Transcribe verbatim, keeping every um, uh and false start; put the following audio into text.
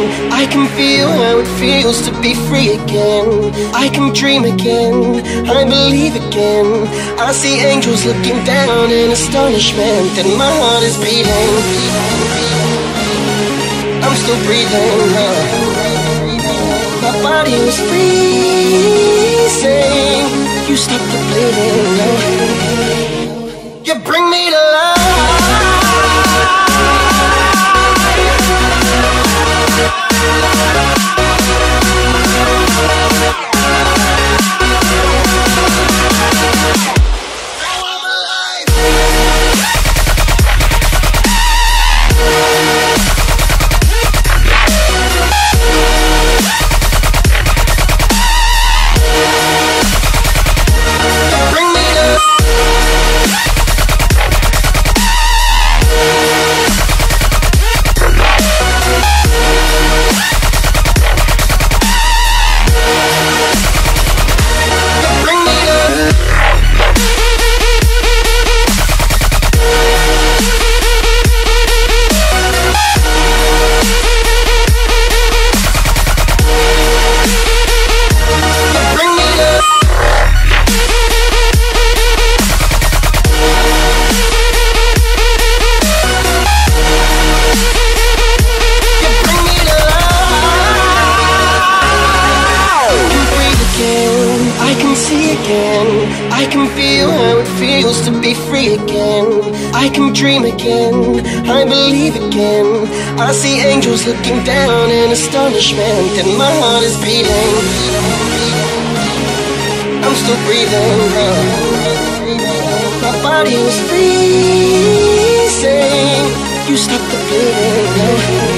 I can feel how it feels to be free again. I can dream again, I believe again. I see angels looking down in astonishment, and my heart is beating. I'm still breathing, huh? My body was freezing. You stopped the bleeding, huh? You bring me to life. I can feel how it feels to be free again. I can dream again, I believe again. I see angels looking down in astonishment, and my heart is beating. I'm still breathing, huh? My body was freezing. You stopped the bleeding, huh?